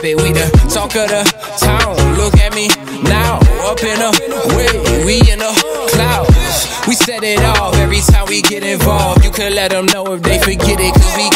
it, we the talk of the town. Look at me now, up in a way, we in the clouds. We set it off every time we get involved. You can let them know if they forget it, cause we